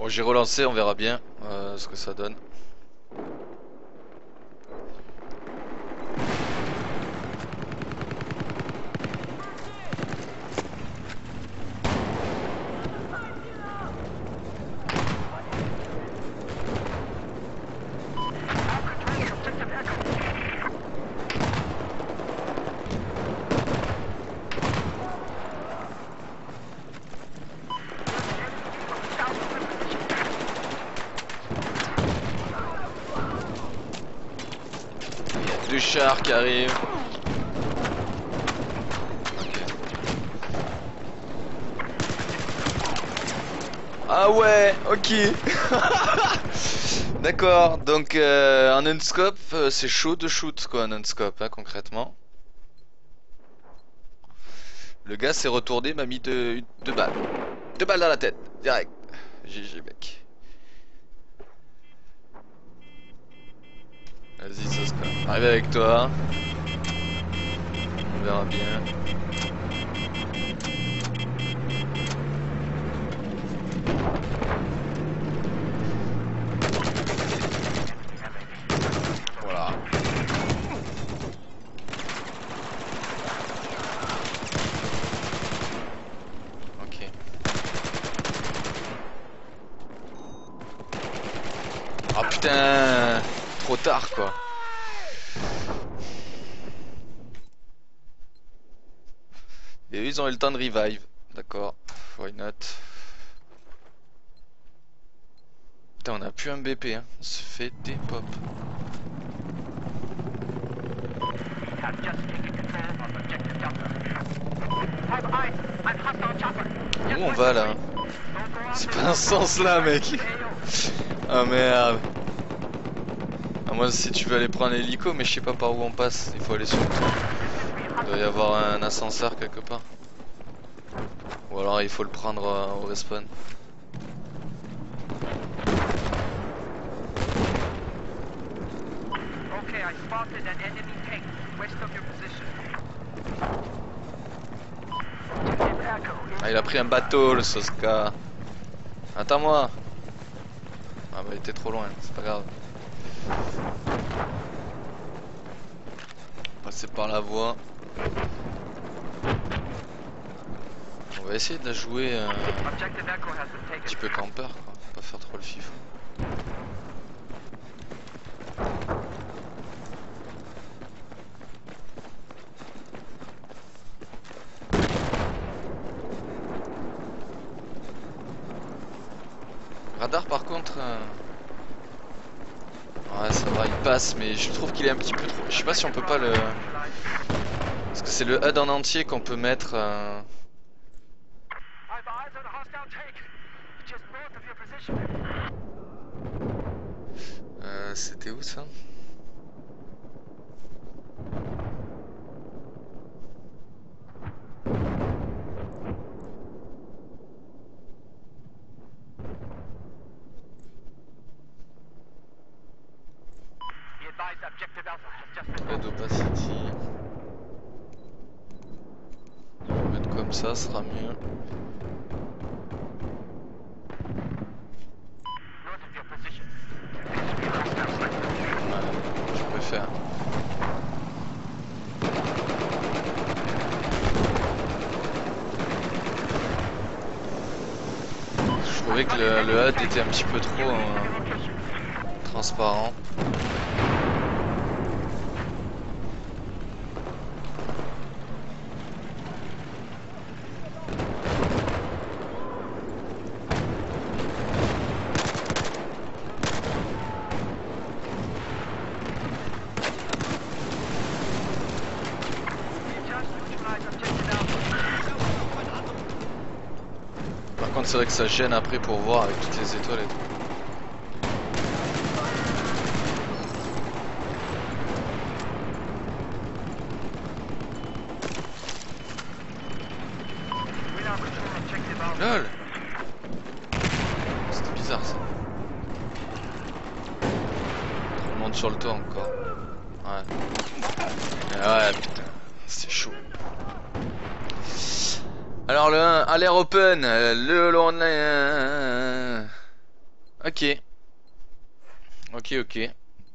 Bon, j'ai relancé, on verra bien ce que ça donne. Deux chars qui arrivent. Ok. Ah ouais, ok. D'accord, donc en non-scope, c'est chaud de shoot quoi, en non-scope, hein, concrètement. Le gars s'est retourné, m'a mis deux balles. Deux balles dans la tête, direct. GG mec. Vas-y, ça se passe. Arrive avec toi. On verra bien. Voilà. Ok. Ah putain, trop tard quoi. Et eux ils ont eu le temps de revive. D'accord, why not. Putain, on a plus un BP, hein. On se fait des pop. Où on va là? C'est pas un sens là mec. Ah merde. À moins si tu veux aller prendre l'hélico, mais je sais pas par où on passe. Il faut aller sur le toit. Il doit y avoir un ascenseur quelque part. Ou alors il faut le prendre au respawn. Ah, il a pris un bateau le Soska. Attends-moi. Ah bah il était trop loin, c'est pas grave. Passer par la voie. On va essayer de la jouer un petit peu campeur quoi, pas faire trop le fifou. Radar par contre, ouais ça va, il passe mais je trouve qu'il est un petit peu trop... Je sais pas si on peut pas le... Parce que c'est le HUD en entier qu'on peut mettre... C'était où ça? Red opacity. On va mettre comme ça sera mieux. Ouais, je préfère. Je trouvais que le HUD était un petit peu trop transparent. Par contre c'est vrai que ça gêne après pour voir avec toutes les étoiles et tout. LOL. C'était bizarre ça. On monte sur le toit encore. Ouais. Ouais putain, c'est chaud. Alors le 1, à l'air open, le online. Ok. Ok, ok.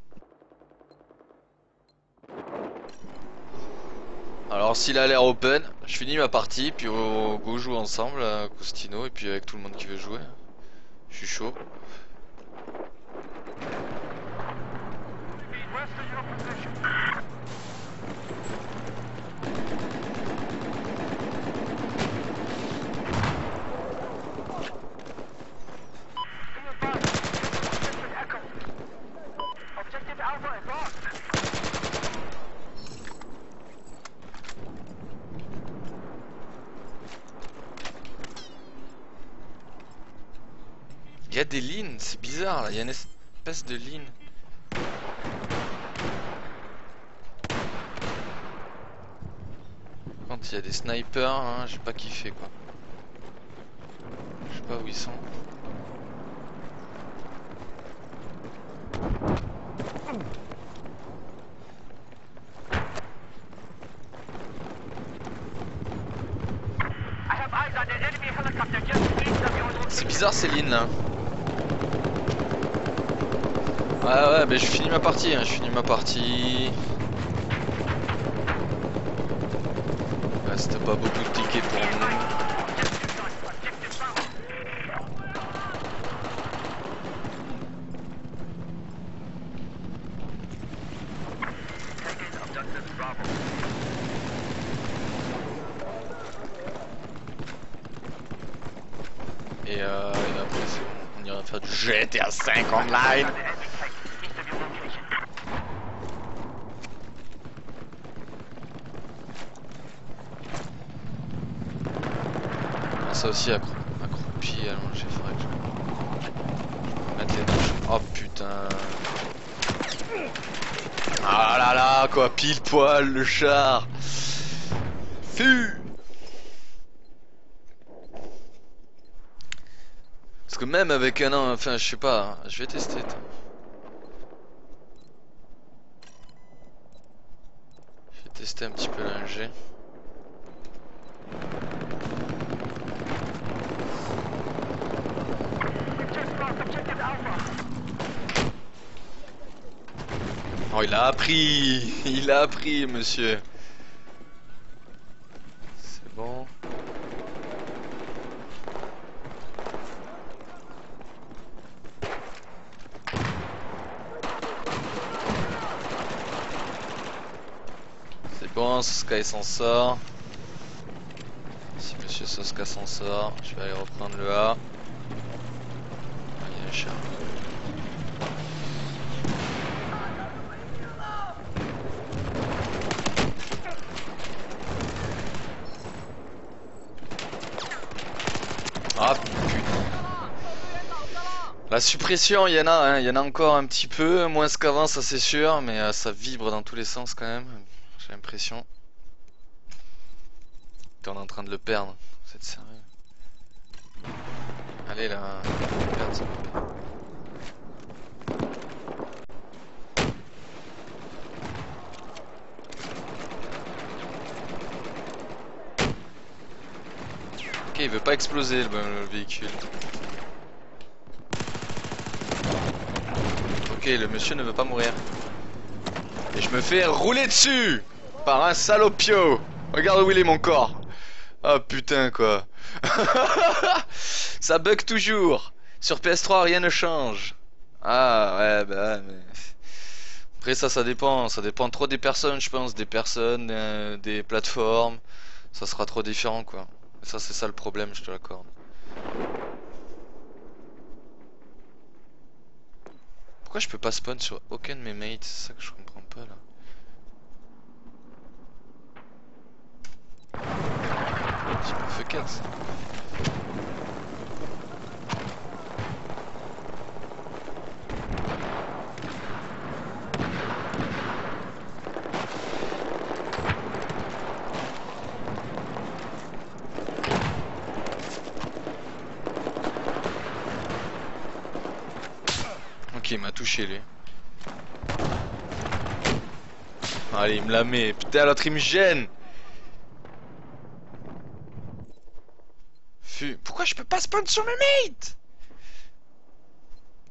Alors s'il a l'air open, je finis ma partie, puis on go joue ensemble à Costino, et puis avec tout le monde qui veut jouer. Je suis chaud. Il y a des lignes, c'est bizarre là, il y a une espèce de ligne. Quand il y a des snipers, hein, j'ai pas kiffé quoi. Je sais pas où ils sont. C'est bizarre ces lignes là. Ouais, mais je finis ma partie, hein, je finis ma partie. Reste pas beaucoup de tickets pour nous. Et après on ira faire du GTA 5 online. Ah, ça aussi accroupi, allongé, faudrait que je mette les douches. Oh putain. Ah là là, quoi, pile poil le char. Fu. Parce que même avec un an, enfin je sais pas, je vais tester. Je vais tester un petit peu l'ingé. Oh il a appris monsieur. C'est bon. C'est bon, Soska s'en sort. Si monsieur Soska s'en sort, je vais aller reprendre le A. Ah, il y a un chat. Ah putain. La suppression, il y en a, hein, il y en a encore un petit peu, moins qu'avant, ça c'est sûr, mais ça vibre dans tous les sens quand même. J'ai l'impression. On est en train de le perdre. Vous êtes sérieux? Allez là, perdre ça. Ok, il veut pas exploser le véhicule. Ok, le monsieur ne veut pas mourir. Et je me fais rouler dessus par un salopio. Regarde où il est mon corps. Ah putain quoi. Ça bug toujours. Sur PS3 rien ne change. Ah ouais bah ouais, mais... Après ça dépend. Ça dépend trop des personnes je pense. Des personnes, des plateformes. Ça sera trop différent quoi. Et ça c'est ça le problème, je te l'accorde. Pourquoi je peux pas spawn sur aucun de mes mates? C'est ça que je comprends pas là. Petit peu fuck ça. Ok, il m'a touché lui. Allez, il me la met. Putain, l'autre il me gêne. Pourquoi je peux pas spawn sur mes mates?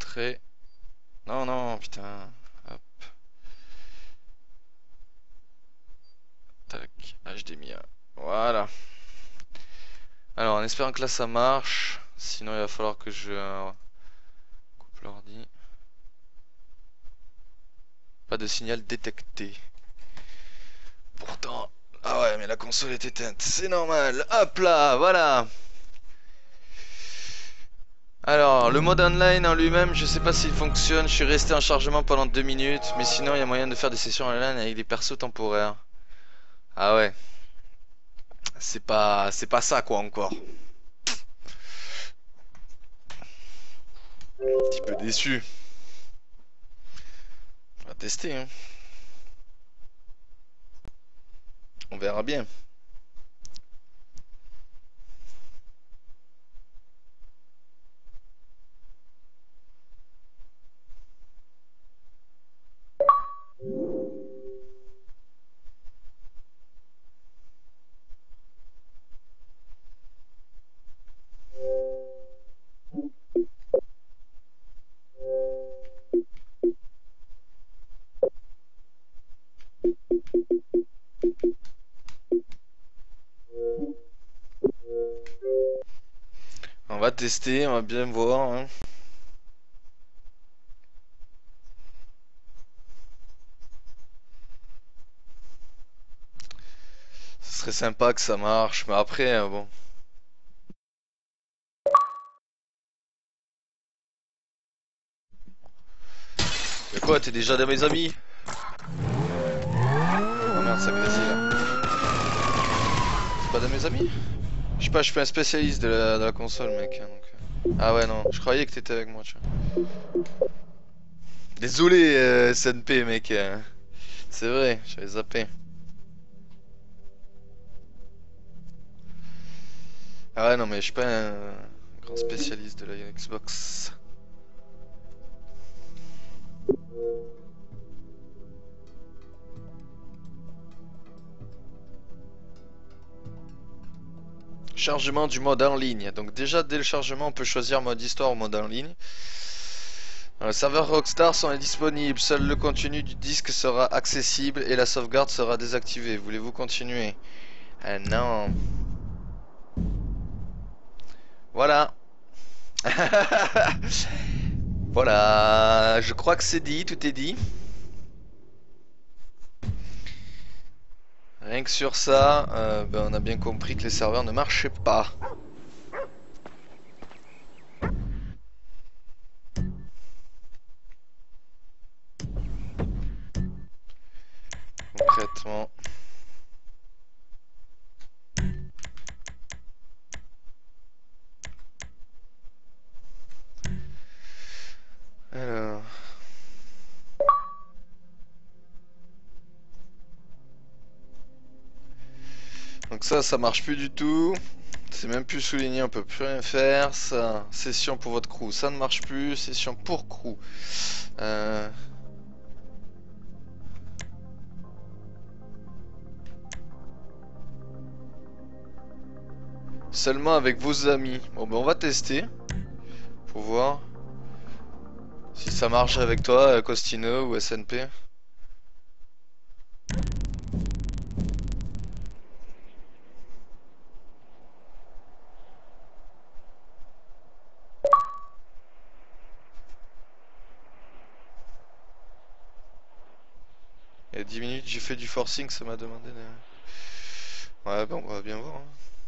Entrée. Non, non, putain. Hop. Tac. HDMI. Voilà. Alors, en espérant que là ça marche. Sinon, il va falloir que je coupe l'ordi. Pas de signal détecté. Pourtant. Ah ouais, mais la console est éteinte. C'est normal. Hop là, voilà. Alors, le mode online en lui-même, je sais pas s'il fonctionne. Je suis resté en chargement pendant 2 minutes. Mais sinon, il y a moyen de faire des sessions online avec des persos temporaires. Ah ouais. C'est pas ça quoi encore. Un petit peu déçu. On va tester, hein. On verra bien. On va tester, on va bien voir, hein. Ce serait sympa que ça marche, mais après, bon. Mais quoi, t'es déjà dans mes amis? Oh merde, ça grésille là. C'est pas dans mes amis? Je sais pas, je suis pas un spécialiste de la console, mec, hein, donc. Ah ouais, non, je croyais que t'étais avec moi, tu vois. Désolé, SNP, mec. C'est vrai, j'avais zappé. Ah ouais, non, mais je suis pas un grand spécialiste de la Xbox. Chargement du mode en ligne. Donc déjà dès le chargement on peut choisir mode histoire ou mode en ligne. Les serveurs Rockstar sont indisponibles. Seul le contenu du disque sera accessible et la sauvegarde sera désactivée. Voulez-vous continuer? Ah non. Voilà. Voilà. Je crois que c'est dit, tout est dit. Rien que sur ça, ben, on a bien compris que les serveurs ne marchaient pas. Concrètement. Alors. Donc ça marche plus du tout. C'est même plus souligné, on peut plus rien faire. Ça, session pour votre crew, ça ne marche plus. Session pour crew. Seulement avec vos amis. Bon ben on va tester. Pour voir si ça marche avec toi, Costino ou SNP. Il y a 10 minutes j'ai fait du forcing, ça m'a demandé de... Ouais ben on va bien voir, hein.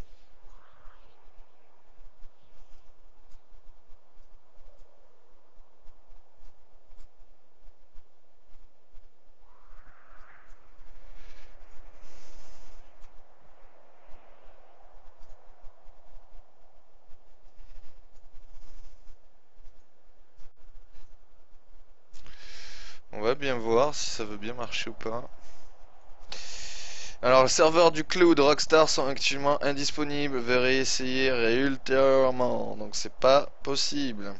On va bien voir si ça veut bien marcher ou pas. Alors, les serveurs du cloud Rockstar sont actuellement indisponibles. Veuillez essayer ultérieurement. Donc, c'est pas possible.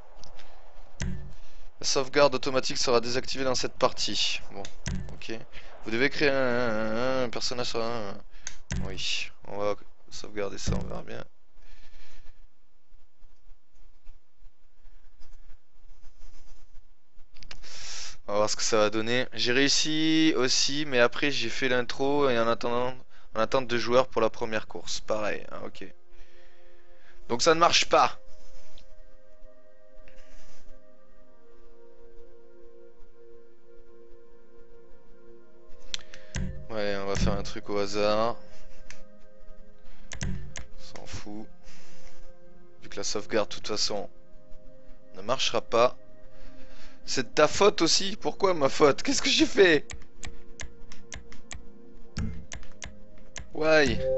La sauvegarde automatique sera désactivée dans cette partie. Bon, ok. Vous devez créer un personnage sur un... Oui, on va sauvegarder ça, on verra bien. On va voir ce que ça va donner. J'ai réussi aussi, mais après j'ai fait l'intro et en attente de joueurs pour la première course. Pareil, ah, ok. Donc ça ne marche pas. Ouais, on va faire un truc au hasard. On s'en fout. Vu que la sauvegarde, de toute façon, ne marchera pas. C'est de ta faute aussi. Pourquoi ma faute? Qu'est-ce que j'ai fait? Why?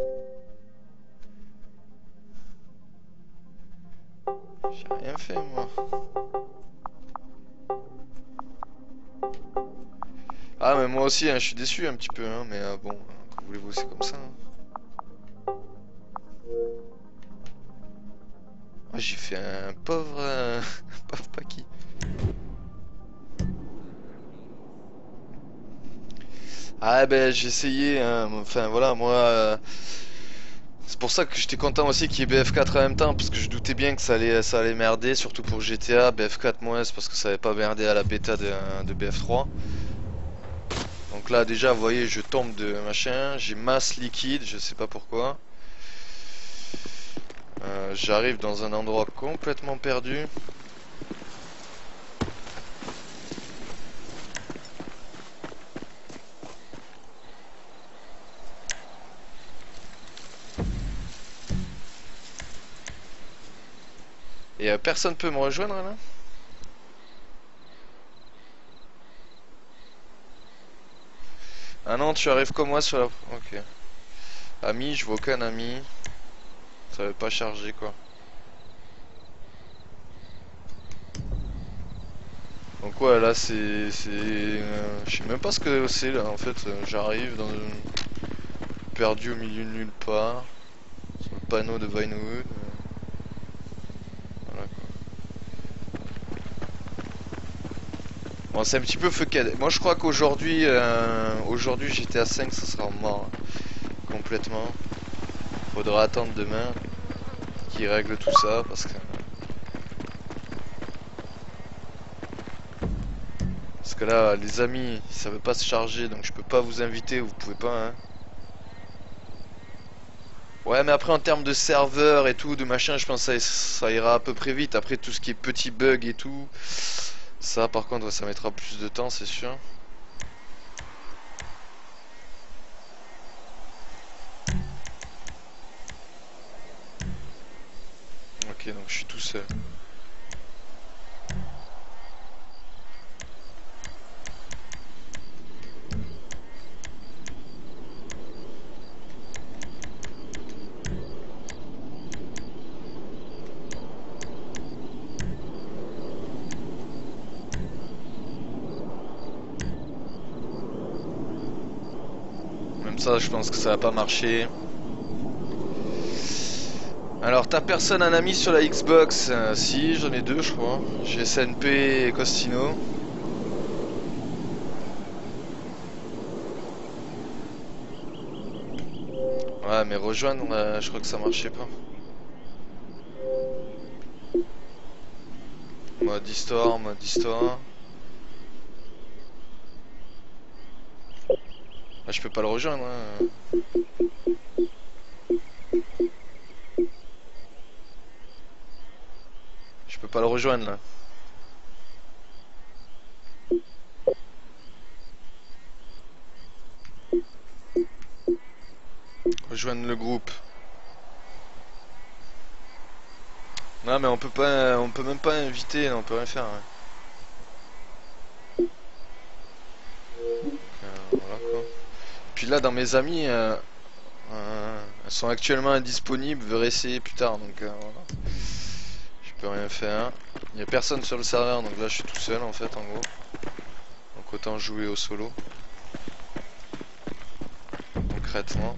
J'ai rien fait, moi. Ah, mais moi aussi, hein, je suis déçu un petit peu, hein, mais bon, que voulez-vous, c'est comme ça, hein. Ah, j'ai fait un pauvre, pauvre Paki. Ah ben j'ai essayé, hein. Enfin voilà, moi c'est pour ça que j'étais content aussi qu'il y ait BF4 en même temps, parce que je doutais bien que ça allait merder, surtout pour GTA, BF4 moins, c'est parce que ça avait pas merdé à la bêta de BF3. Donc là déjà vous voyez je tombe de machin, j'ai masse liquide, je sais pas pourquoi. J'arrive dans un endroit complètement perdu. Et personne peut me rejoindre là? Ah non, tu arrives comme moi sur la... Ok. Ami, je vois aucun ami. Ça veut pas charger quoi. Donc ouais, là je sais même pas ce que c'est là en fait. J'arrive dans perdu au milieu de nulle part. Sur le panneau de Vinewood. Voilà quoi. Bon, c'est un petit peu fucked. Moi je crois qu'aujourd'hui, aujourd'hui GTA 5 ça sera mort complètement. Faudra attendre demain qu'ils règlent tout ça parce que là les amis ça veut pas se charger donc je peux pas vous inviter, vous pouvez pas hein. Ouais mais après en termes de serveur et tout, de machin, je pense que ça ira à peu près vite. Après tout ce qui est petits bugs et tout, ça par contre ça mettra plus de temps c'est sûr. Ok donc je suis tout seul. Même ça je pense que ça va pas marcher. Alors t'as personne un ami sur la Xbox? Si j'en ai deux je crois. J'ai SNP et Costino. Ouais mais rejoindre je crois que ça marchait pas. Mode histoire. Ah, je peux pas le rejoindre hein. Je peux pas le rejoindre là. Rejoindre le groupe. Non mais on peut même pas inviter, on peut rien faire. Ouais. Voilà quoi. Puis là dans mes amis, elles sont actuellement indisponibles, je vais essayer plus tard donc voilà. Je peux rien faire. Il y a personne sur le serveur donc là je suis tout seul en fait en gros. Donc autant jouer au solo. Concrètement.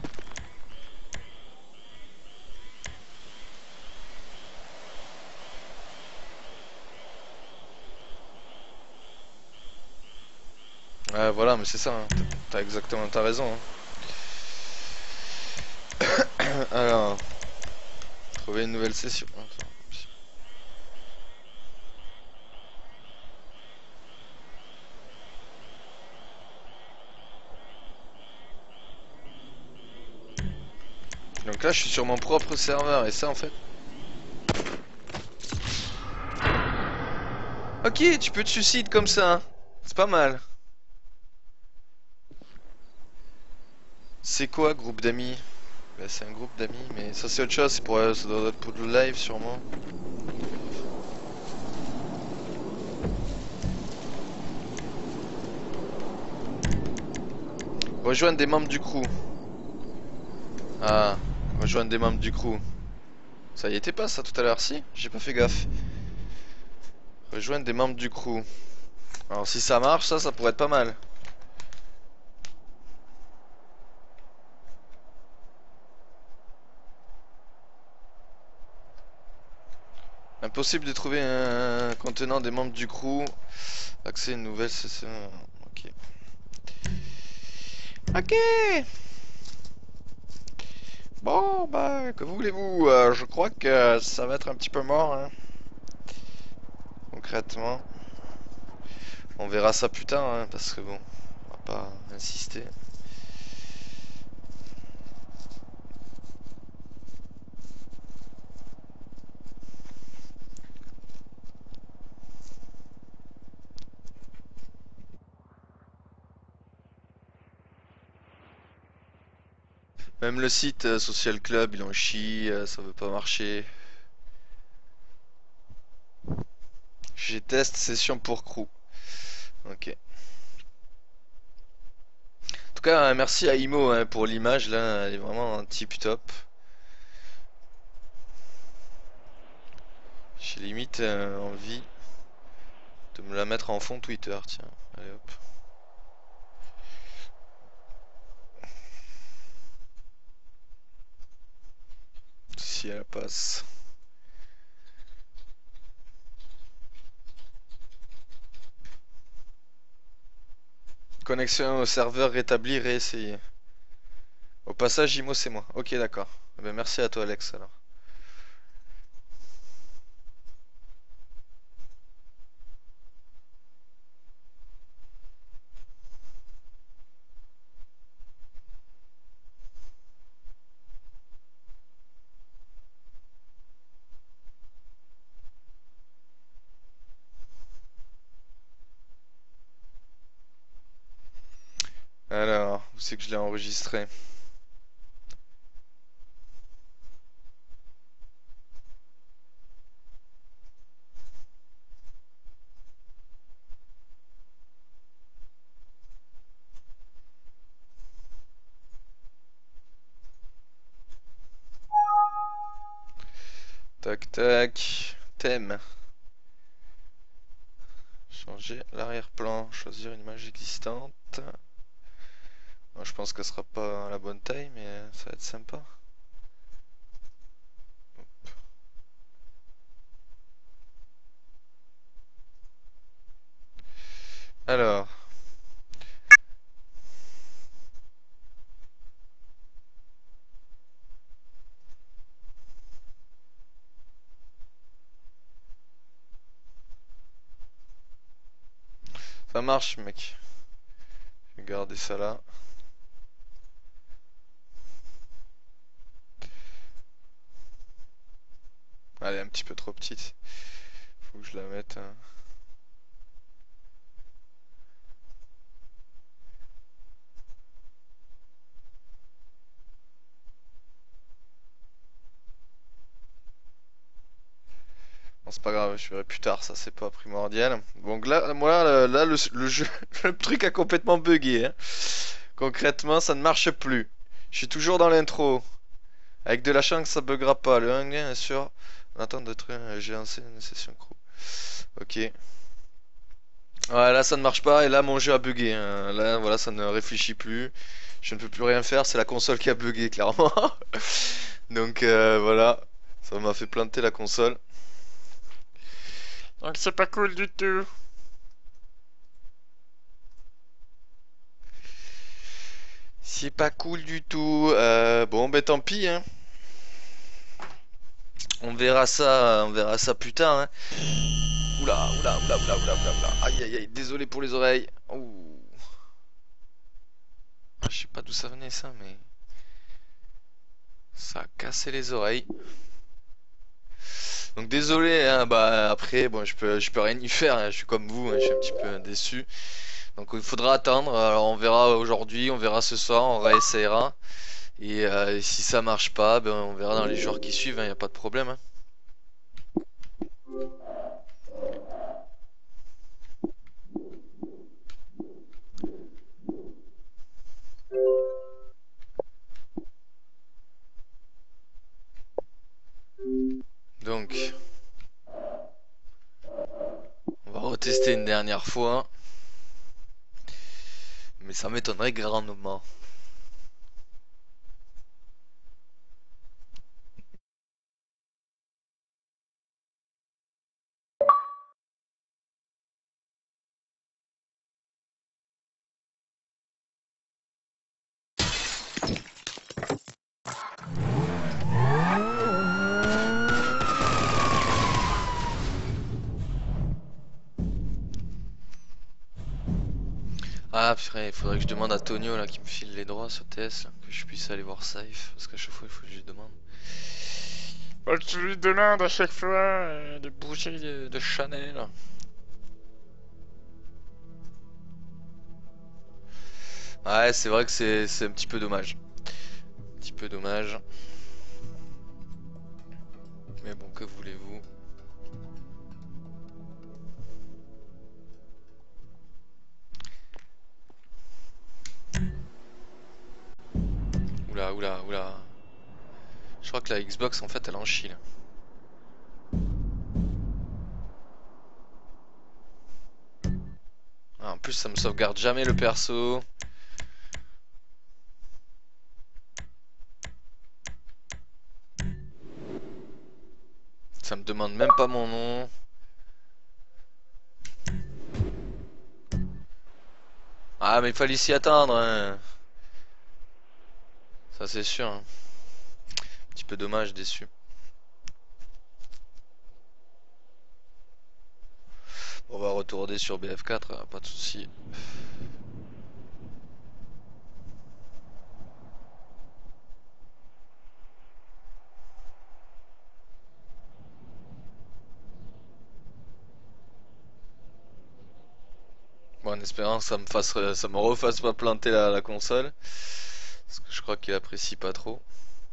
Ouais voilà mais c'est ça, hein. T'as raison. Hein. Alors, trouver une nouvelle session. Attends. Donc là je suis sur mon propre serveur et ça en fait. Ok, tu peux te suicider comme ça, hein. C'est pas mal. C'est quoi groupe d'amis? Bah, c'est un groupe d'amis, mais ça c'est autre chose, c'est pour, ça doit être pour le live sûrement. Rejoindre des membres du crew. Ah, rejoindre des membres du crew. Ça y était pas ça tout à l'heure, si? J'ai pas fait gaffe. Rejoindre des membres du crew. Alors si ça marche, ça pourrait être pas mal. Impossible de trouver un contenant des membres du crew. Accès à une nouvelle session. Ok. Ok. Bon, bah, que voulez-vous? Je crois que ça va être un petit peu mort, hein. Concrètement. On verra ça plus tard, hein, parce que bon, on va pas insister. Même le site Social Club, il en chie, ça veut pas marcher. J'ai test session pour crew. Ok. En tout cas, merci à Imo hein, pour l'image là, elle est vraiment un tip top. J'ai limite envie de me la mettre en fond Twitter, tiens. Allez hop. Si elle passe. Connexion au serveur rétablie, réessayer. Au passage, Imo, c'est moi. Ok, d'accord. Eh ben, merci à toi, Alex, alors. Alors, où c'est que je l'ai enregistré? Tac, tac. Thème. Changer l'arrière-plan. Choisir une image existante. Bon, je pense qu'elle sera pas à la bonne taille, mais ça va être sympa. Alors. Ça marche, mec. Je vais garder ça là. Elle est un petit peu trop petite. Faut que je la mette. Hein. Bon, c'est pas grave, je verrai plus tard, ça c'est pas primordial. Donc là, moi, là, le jeu, le truc a complètement bugué. Hein. Concrètement, ça ne marche plus. Je suis toujours dans l'intro. Avec de la chance, ça buggera pas. Le 1 bien sûr. On attend d'être j'ai lancé une session crew. Ok. Ouais, là ça ne marche pas et là mon jeu a bugué. Hein. Là, voilà, ça ne réfléchit plus. Je ne peux plus rien faire, c'est la console qui a bugué, clairement. Donc voilà, ça m'a fait planter la console. Donc c'est pas cool du tout. C'est pas cool du tout. Bon, ben tant pis. Hein. On verra ça plus tard. Hein. Oula, oula, oula, oula, oula, oula, oula. Aïe, aïe, aïe, désolé pour les oreilles. Ouh. Je sais pas d'où ça venait ça, mais Ça a cassé les oreilles. Donc désolé, hein, bah après, bon, je peux rien y faire, hein, je suis comme vous, hein, je suis un petit peu déçu. Donc il faudra attendre, alors on verra aujourd'hui, on verra ce soir, on réessayera. Et si ça marche pas, ben, on verra dans les jours qui suivent, il n'y a pas de problème, hein. Donc, on va retester une dernière fois. Mais ça m'étonnerait grandement. Ah purée, il faudrait que je demande à Tonio là qui me file les droits sur TS là, que je puisse aller voir Safe, parce qu'à chaque fois il faut que je lui demande. Bah, tu lui demandes à chaque fois de bouger de Chanel. Ouais, c'est vrai que c'est un petit peu dommage. Un petit peu dommage. Mais bon, que voulez-vous? Oula, oula, oula. Je crois que la Xbox en fait elle en chie là. Ah, en plus ça me sauvegarde jamais le perso. Ça me demande même pas mon nom. Ah mais il fallait s'y attendre, hein. Ça c'est sûr, hein. Un petit peu dommage, déçu. On va retourner sur BF4, pas de souci. Bon, en espérant que ça me refasse pas planter la console. Parce que je crois qu'il apprécie pas trop.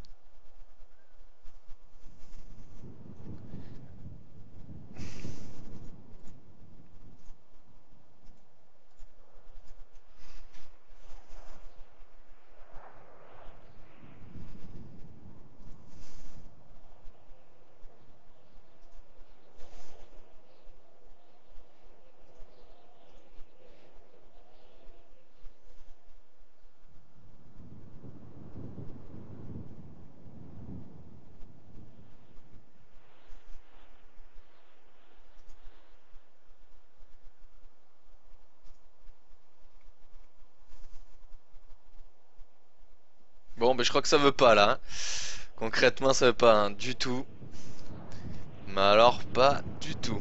Bon, ben je crois que ça veut pas là, hein. Concrètement, ça veut pas, hein, du tout. Mais alors, pas du tout.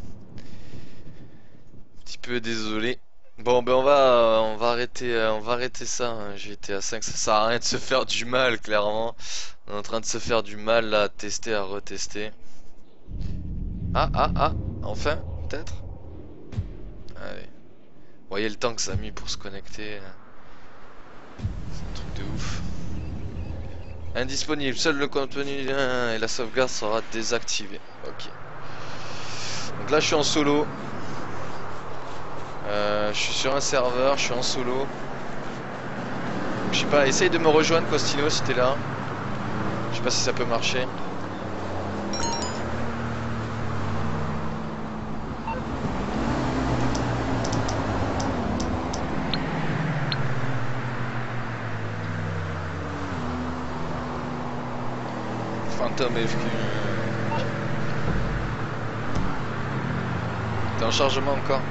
Un petit peu désolé. Bon, ben on va arrêter ça, hein. GTA 5, ça sert à rien de se faire du mal, clairement. On est en train de se faire du mal là, à tester, à retester. Ah, ah, ah, enfin, peut-être. Allez. Vous voyez le temps que ça a mis pour se connecter, là. C'est un truc de ouf. Indisponible, seul le contenu et la sauvegarde sera désactivée. Ok. Donc là je suis en solo. Je suis sur un serveur, je suis en solo. Je sais pas, essaye de me rejoindre Costino si t'es là. Je sais pas si ça peut marcher. Phantom FQ. T'es en chargement encore?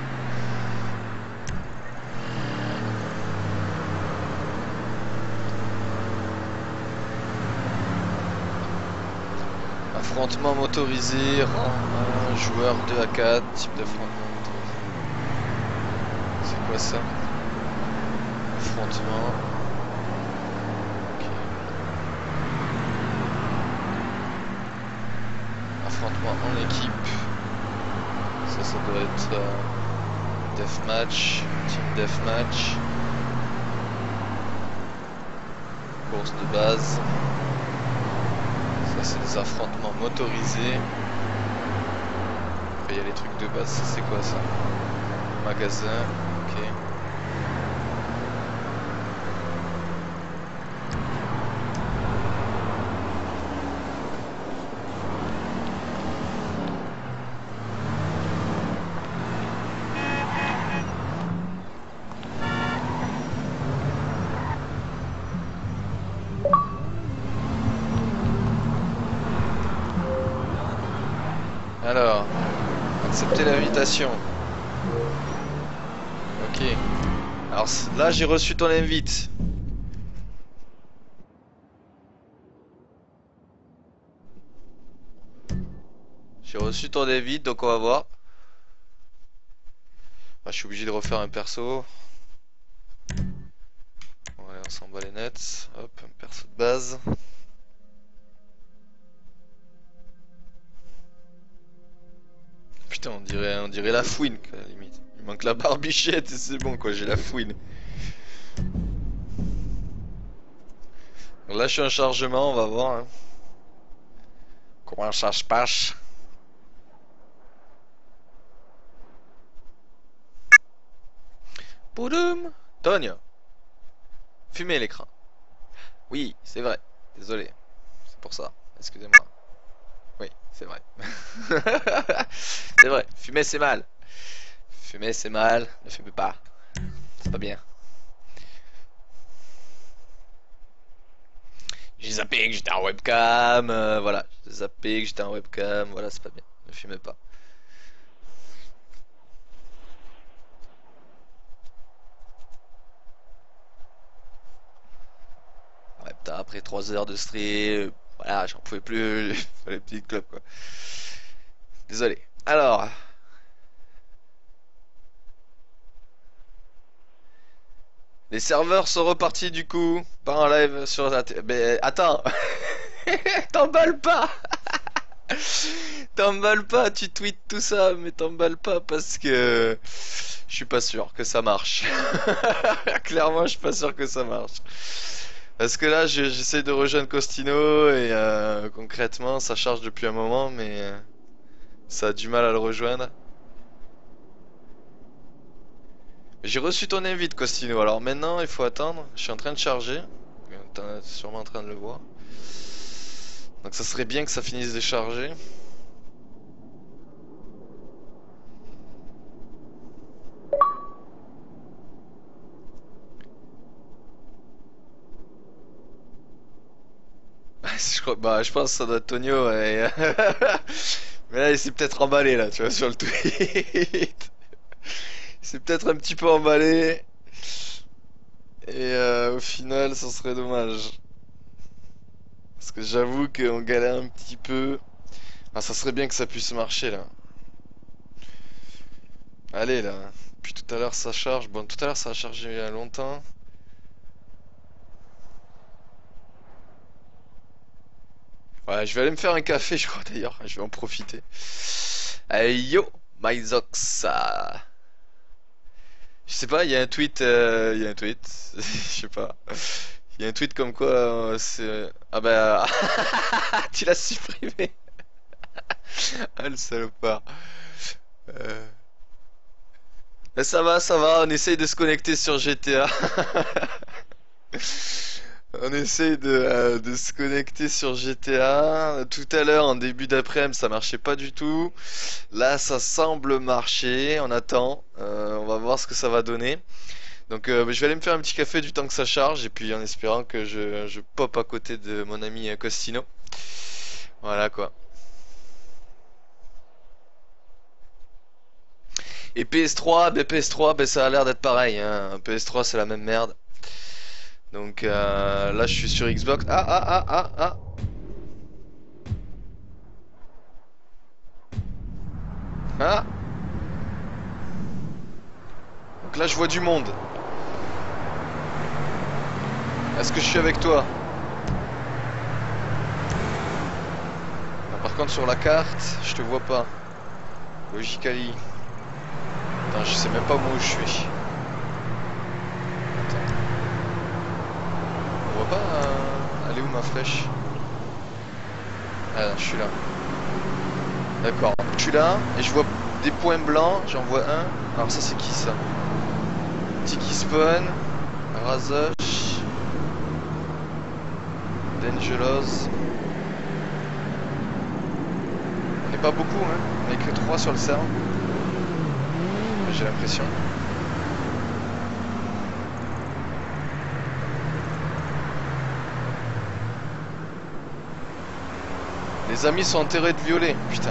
Affrontement motorisé, rang 1, joueur 2 à 4, type d'affrontement motorisé. C'est quoi ça? Affrontement. Ok. affrontements en équipe. Ça doit être deathmatch, team deathmatch, course de base. Ça c'est des affrontements motorisés. Après il y a les trucs de base, c'est quoi ça? Magasin, ok. Alors, accepter l'invitation. Ok. Alors là, j'ai reçu ton invite. J'ai reçu ton invite, donc on va voir. Ah, je suis obligé de refaire un perso. Bon, allez, on s'en bat les nets. Hop, un perso de base. Putain, on dirait la fouine, quoi, à la limite. Il manque la barbichette et c'est bon, quoi, j'ai la fouine. Donc là, je suis en chargement, on va voir. Hein. Comment ça se passe? Poudoum! Tonya! Fumer l'écran. Oui, c'est vrai. Désolé. C'est pour ça. Excusez-moi. Oui, c'est vrai. C'est vrai. Fumer, c'est mal. Fumer, c'est mal. Ne fumez pas. C'est pas bien. J'ai zappé que j'étais en webcam. Voilà. J'ai zappé que j'étais en webcam. Voilà, c'est pas bien. Ne fumez pas. Ouais, putain, après 3 heures de stream, voilà, j'en pouvais plus. Les petits clubs, quoi. Désolé. Alors, les serveurs sont repartis du coup, pas en live sur la mais attends, t'emballes pas, t'emballes pas, tu tweets tout ça, mais t'emballes pas parce que je suis pas sûr que ça marche. Clairement, je suis pas sûr que ça marche. Parce que là, j'essaie de rejoindre Costino et concrètement, ça charge depuis un moment, mais ça a du mal à le rejoindre. J'ai reçu ton invite, Costino. Alors maintenant, il faut attendre. Je suis en train de charger. T'es sûrement en train de le voir. Donc ça serait bien que ça finisse de charger. Bah, je pense que ça doit être Tonio. Ouais. Mais là, il s'est peut-être emballé, là, tu vois, sur le tweet. Il s'est peut-être un petit peu emballé. Et au final, ça serait dommage. Parce que j'avoue qu'on galère un petit peu. Ah, ça serait bien que ça puisse marcher, là. Allez, là. Puis tout à l'heure, ça charge. Bon, tout à l'heure, ça a chargé il y a longtemps. Ouais, je vais aller me faire un café, je crois, d'ailleurs. Je vais en profiter. Allez, yo, Myzox. Je sais pas, il y a un tweet. Il y a un tweet. Je sais pas. Il y a un tweet comme quoi. C'est... Ah bah. Tu l'as supprimé. Ah, le salopard. Euh... Mais ça va, on essaye de se connecter sur GTA. On essaye de se connecter sur GTA. Tout à l'heure, en début d'après-midi, ça marchait pas du tout. Là, ça semble marcher. On attend. On va voir ce que ça va donner. Donc, je vais aller me faire un petit café du temps que ça charge. Et puis, en espérant que je pop à côté de mon ami Costino. Voilà quoi. Et PS3, ben, ça a l'air d'être pareil. Hein. PS3, c'est la même merde. Donc là, je suis sur Xbox. Ah. Ah. Donc là, je vois du monde. Est-ce que je suis avec toi? Par contre sur la carte, je te vois pas. Logically. Attends, je sais même pas moi où je suis. Attends. On voit pas elle est où ma flèche? Ah non, je suis là. D'accord, je suis là et je vois des points blancs, j'en vois un. Alors ça c'est qui ça? Tiki Spawn, Razosh, Dangerous. On n'est pas beaucoup, hein. On n'est que 3 sur le serveur. J'ai l'impression. Les amis sont enterrés de violet, putain.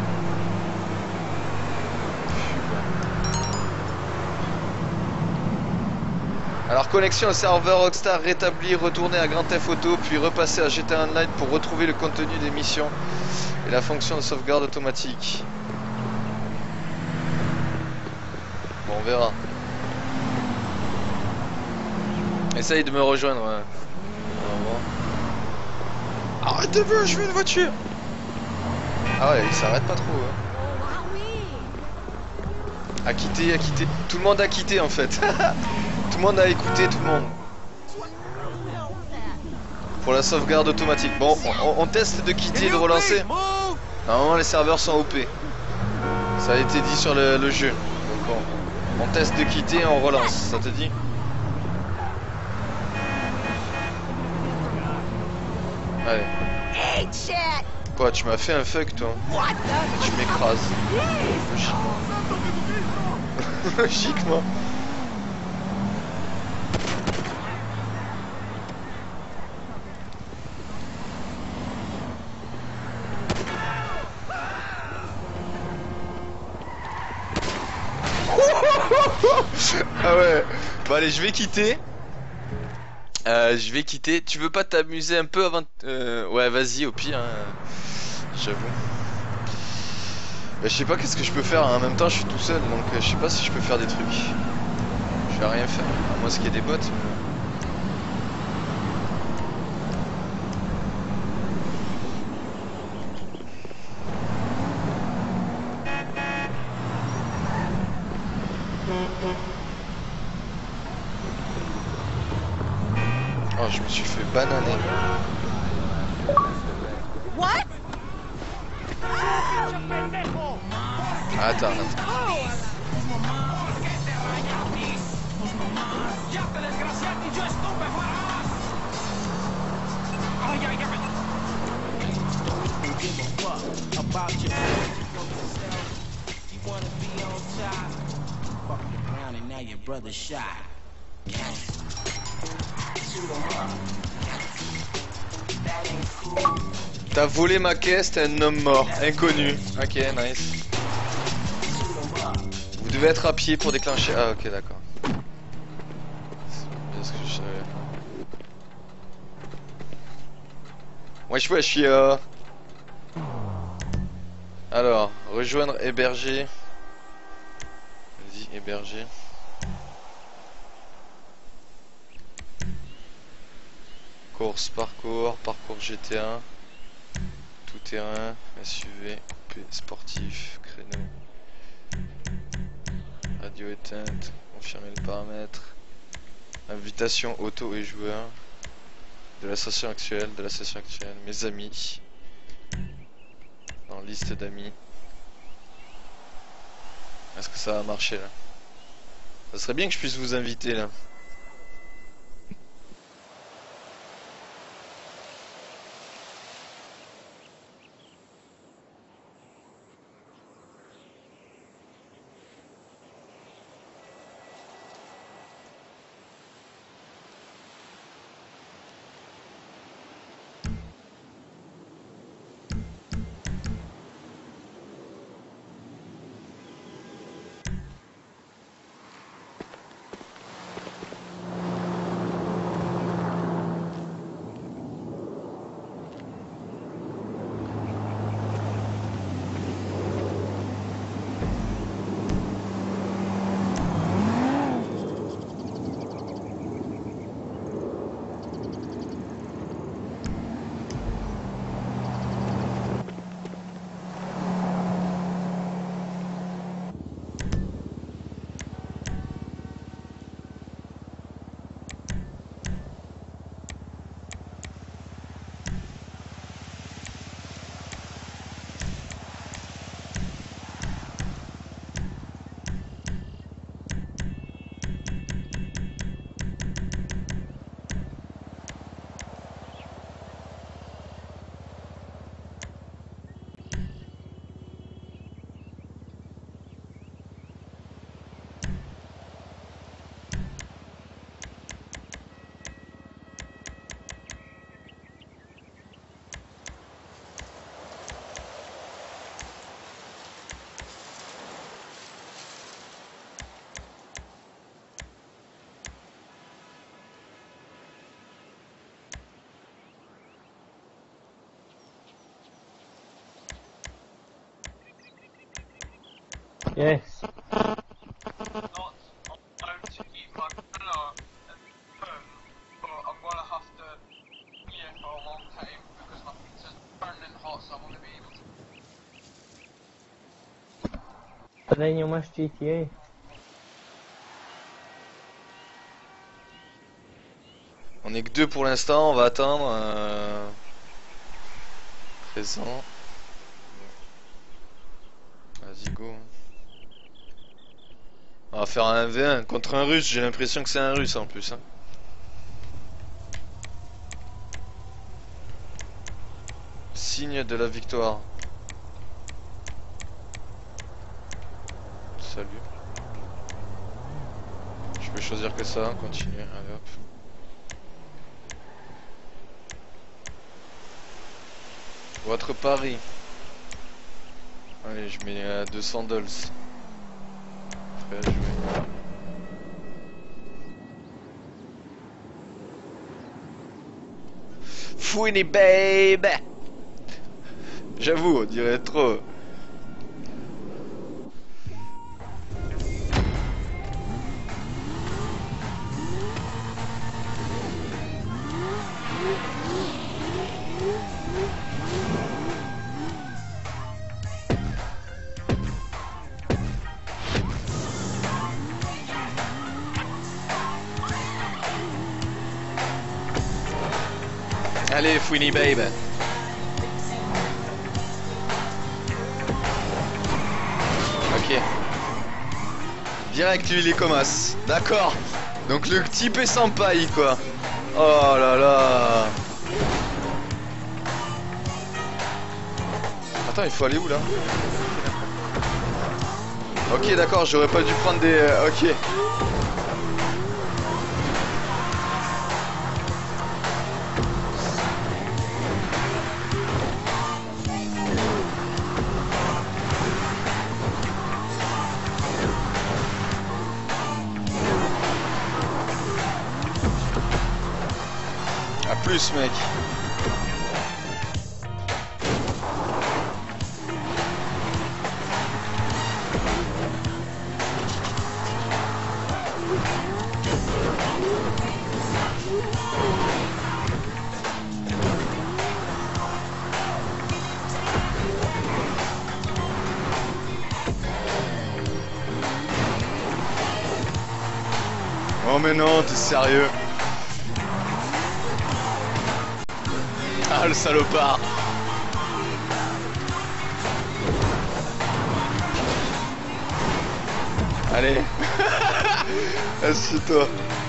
Alors connexion au serveur Rockstar rétabli, retourner à Grand Theft Auto, puis repasser à GTA Online pour retrouver le contenu des missions et la fonction de sauvegarde automatique. Bon, on verra. Essaye de me rejoindre, ouais. Arrête de veux, je veux une voiture. Ah ouais, il s'arrête pas trop. A quitté, a quitté. Tout le monde a quitté en fait. Tout le monde a écouté tout le monde. Pour la sauvegarde automatique. Bon, on teste de quitter et de relancer. Normalement les serveurs sont OP. Ça a été dit sur le jeu. Donc on teste de quitter et on relance. Ça te dit? Allez. Quoi, tu m'as fait un fuck toi? Tu m'écrases. Logiquement. Ah ouais. Bon allez, je vais quitter. Je vais quitter. Tu veux pas t'amuser un peu avant ouais, vas-y au pire. Hein. J'avoue. Bah, je sais pas qu'est-ce que je peux faire. Hein. En même temps, je suis tout seul, donc je sais pas si je peux faire des trucs. Je vais rien faire. À moins qu'il y ait des bots. Oh, je me suis fait bananer. What? Attends, attends. T'as volé ma caisse, t'es un homme mort, inconnu. Ok, nice. Vous devez être à pied pour déclencher. Ah, ok, d'accord. C'est bien ce que je savais. Ouais, je suis. Alors, rejoindre héberger. Vas-y, héberger. Course, parcours GTA. Tout terrain, SUV, sportif, créneau. Radio éteinte, confirmer le paramètre. Invitation auto et joueur. De la session actuelle, mes amis. Dans liste d'amis. Est-ce que ça va marcher là? Ça serait bien que je puisse vous inviter là. Yes. Tenho umas GTA. On est que deux pour l'instant, on va attendre. Présent. Vas-y, go. On va faire un V1 contre un russe, j'ai l'impression que c'est un russe en plus. Hein. Signe de la victoire. Salut. Je peux choisir que ça, continuer. Allez hop. Votre pari. Allez, je mets 200 dollars. Prêt à jouer. Fouini baby. J'avoue, on dirait trop. Allez, Fouini baby. Ok. Direct lui les comas. D'accord. Donc le type est sans paille quoi. Oh là là. Attends, il faut aller où là? Ok d'accord, j'aurais pas dû prendre des... ok. A plus mec. Oh mais non, t'es sérieux? Ah le salopard. Allez. Assieds-toi.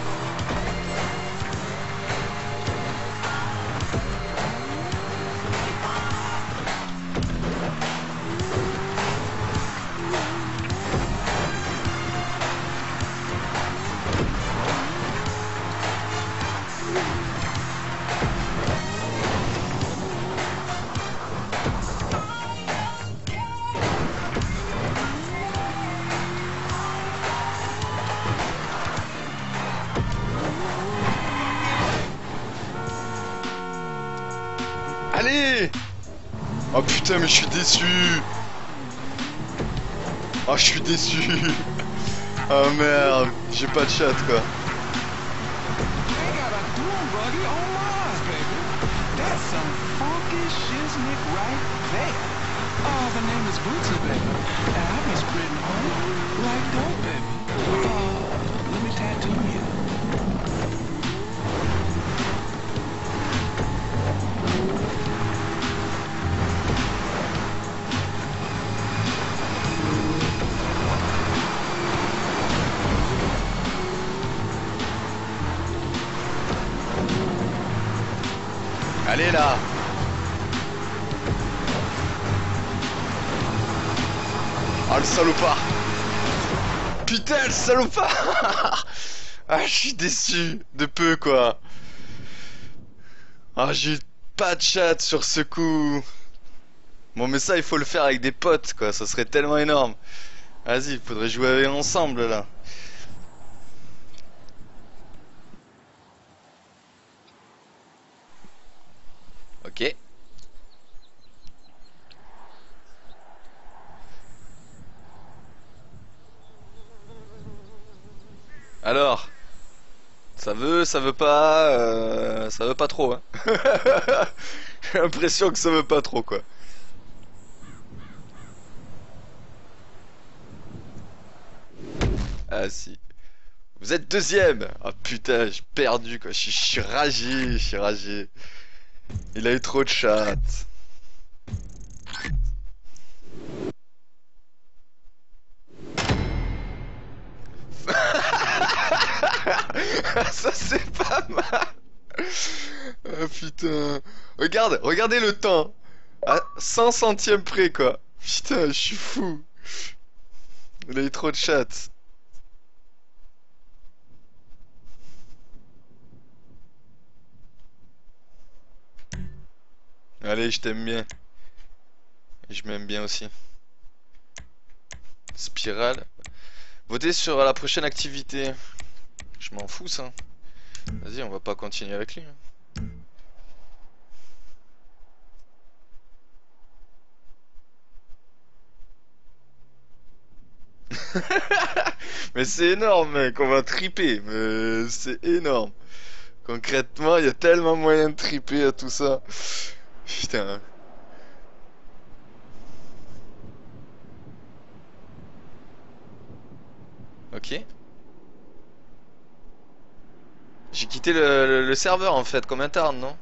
Allez. Oh putain mais je suis déçu. Oh je suis déçu. Oh merde, j'ai pas de chat quoi. Allez là. Ah le salopard. Putain le salopard. Ah je suis déçu de peu quoi. Ah j'ai pas de chat sur ce coup. Bon mais ça il faut le faire avec des potes quoi, ça serait tellement énorme. Vas-y, faudrait jouer ensemble là. Ok. Alors, ça veut pas, ça veut pas trop, hein. J'ai l'impression que ça veut pas trop, quoi. Ah si. Vous êtes deuxième. Ah putain, j'ai perdu, quoi. Je suis ragé, je suis ragé. Il a eu trop de chat. Ça c'est pas mal. Ah putain. Regardez le temps. À 100 centièmes près, quoi. Putain, je suis fou. Il a eu trop de chat. Allez, je t'aime bien. Et je m'aime bien aussi. Spirale. Votez sur la prochaine activité. Je m'en fous, ça. Vas-y, on va pas continuer avec lui. Mais c'est énorme, mec. On va triper. Mais c'est énorme. Concrètement, il y a tellement moyen de triper à tout ça. Putain. Ok. J'ai quitté le serveur en fait, comme interne, non?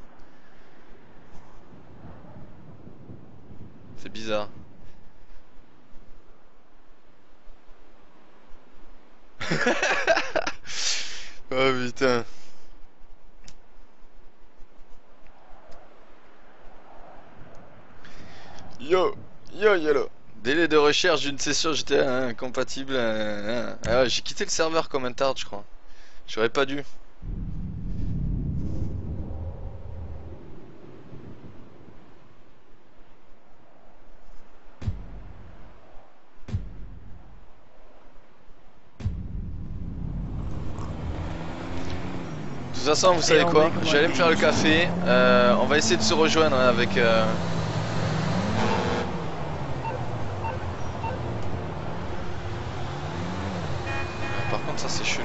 C'est bizarre. Oh putain. Yo, yo. Délai de recherche d'une session GTA incompatible. Ah, j'ai quitté le serveur comme un tard, je crois. J'aurais pas dû. De toute façon, vous savez quoi? Je vais aller me faire le café. On va essayer de se rejoindre avec. Par contre, ça c'est chelou.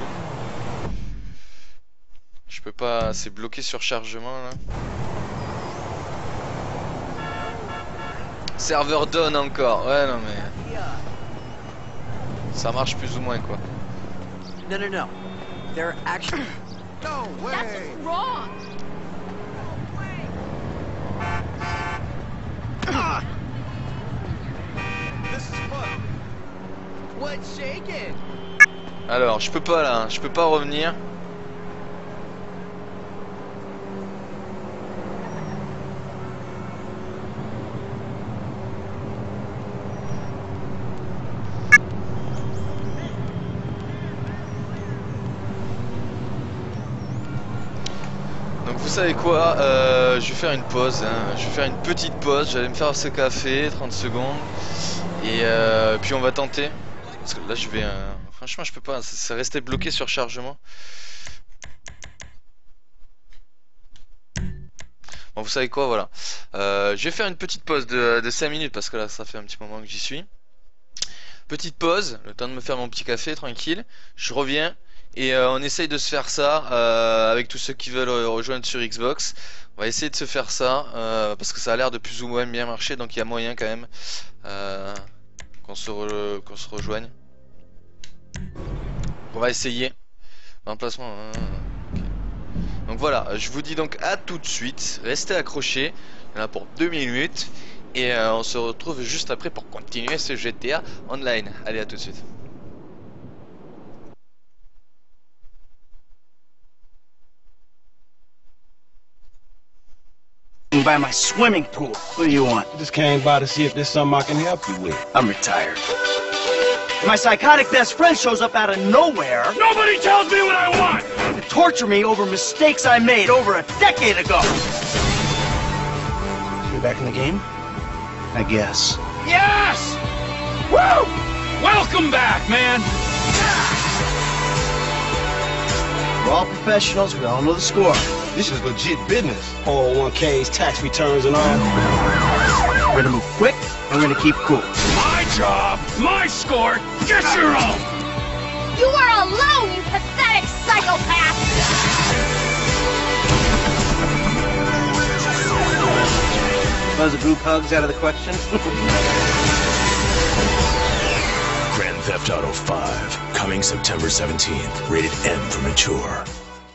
Je peux pas. C'est bloqué sur chargement là. Serveur down encore. Ouais, non mais. Ça marche plus ou moins quoi. No. They're actually. No way. That's just wrong. This is fun. What's shaking? Alors, je peux pas là, hein. Je peux pas revenir. Donc vous savez quoi, je vais faire une pause, hein. Je vais faire une petite pause, j'allais me faire ce café, 30 secondes. Et puis on va tenter. Parce que là je vais... Franchement je peux pas, c'est resté bloqué sur chargement. Bon vous savez quoi, voilà. Je vais faire une petite pause de 5 minutes parce que là ça fait un petit moment que j'y suis. Petite pause, le temps de me faire mon petit café tranquille. Je reviens. Et on essaye de se faire ça avec tous ceux qui veulent rejoindre sur Xbox. On va essayer de se faire ça parce que ça a l'air de plus ou moins bien marcher. Donc il y a moyen quand même qu'on se rejoigne. On va essayer. Emplacement. Okay. Donc voilà, je vous dis donc à tout de suite. Restez accrochés. Il y en a pour 2 minutes. Et on se retrouve juste après pour continuer ce GTA Online. Allez, à tout de suite. By my swimming pool. What do you want? Just came by to see if there's something I can help you with. I'm retired. My psychotic best friend shows up out of nowhere. Nobody tells me what I want! To torture me over mistakes I made over a decade ago. You back in the game? I guess. Yes! Woo! Welcome back, man! We're all professionals. We all know the score. This is legit business. 401ks, tax returns, and all. We're gonna move quick, and we're gonna keep cool. My job, my score, get your own! You are alone, you pathetic group hugs out of the question? Grand Theft Auto 5, coming September 17th. Rated M for mature.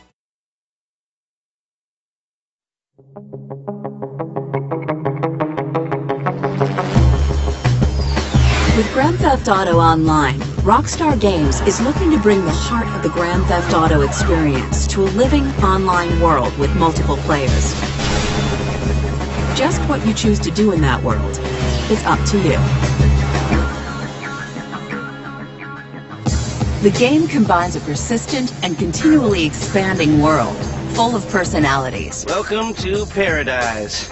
With Grand Theft Auto Online, Rockstar Games is looking to bring the heart of the Grand Theft Auto experience to a living online world with multiple players. Just what you choose to do in that world is up to you. The game combines a persistent and continually expanding world full of personalities. Welcome to paradise.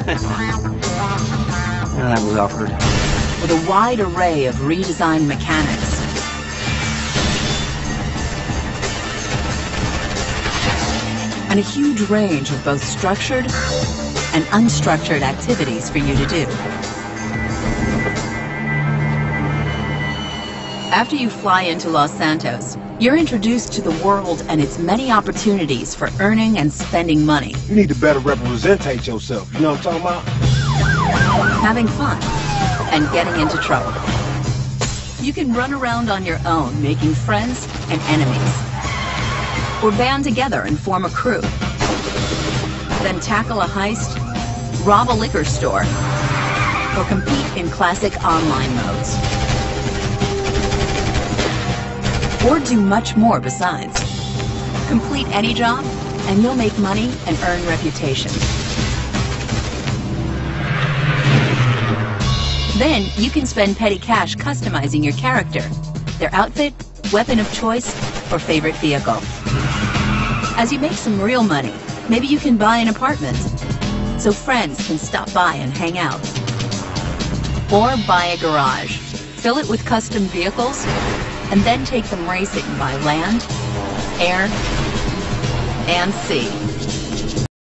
That was awkward. With a wide array of redesigned mechanics. And a huge range of both structured and unstructured activities for you to do. After you fly into Los Santos, you're introduced to the world and its many opportunities for earning and spending money. You need to better represent yourself. You know what I'm talking about? Having fun and getting into trouble. You can run around on your own, making friends and enemies. Or band together and form a crew. Then tackle a heist, rob a liquor store, or compete in classic online modes. Or do much more besides. Complete any job, and you'll make money and earn reputation. Then, you can spend petty cash customizing your character, their outfit, weapon of choice, or favorite vehicle. As you make some real money, maybe you can buy an apartment, so friends can stop by and hang out. Or buy a garage, fill it with custom vehicles, and then take them racing by land, air, and sea.